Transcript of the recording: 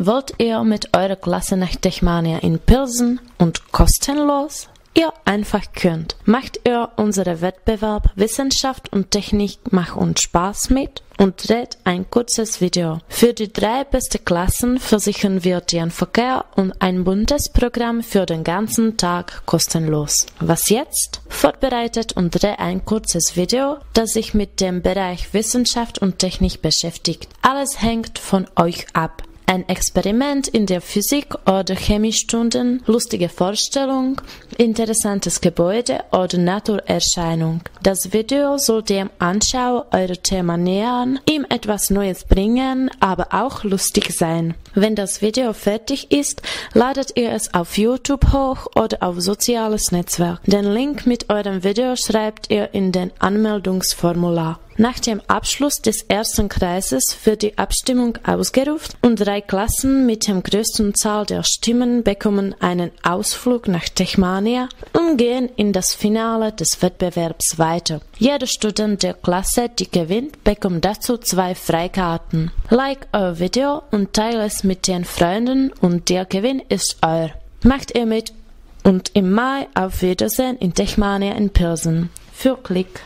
Wollt ihr mit eurer Klasse nach Techmania in Pilsen und kostenlos? Ihr einfach könnt. Macht ihr unseren Wettbewerb Wissenschaft und Technik macht uns Spaß mit und dreht ein kurzes Video. Für die 3 besten Klassen versichern wir den Verkehr und ein buntes Programm für den ganzen Tag kostenlos. Was jetzt? Vorbereitet und dreht ein kurzes Video, das sich mit dem Bereich Wissenschaft und Technik beschäftigt. Alles hängt von euch ab. Ein Experiment in der Physik- oder Chemiestunden, lustige Vorstellung, interessantes Gebäude oder Naturerscheinung. Das Video soll dem Anschauer euer Thema nähern, ihm etwas Neues bringen, aber auch lustig sein. Wenn das Video fertig ist, ladet ihr es auf YouTube hoch oder auf soziales Netzwerk. Den Link mit eurem Video schreibt ihr in den Anmeldungsformular. Nach dem Abschluss des ersten Kreises wird die Abstimmung ausgerufen und 3 Klassen mit der größten Zahl der Stimmen bekommen einen Ausflug nach Techmania und gehen in das Finale des Wettbewerbs weiter. Jeder Student der Klasse, die gewinnt, bekommt dazu 2 Freikarten. Like euer Video und teile es mit den Freunden und der Gewinn ist euer. Macht ihr mit und im Mai auf Wiedersehen in Techmania in Pilsen. Für Klick.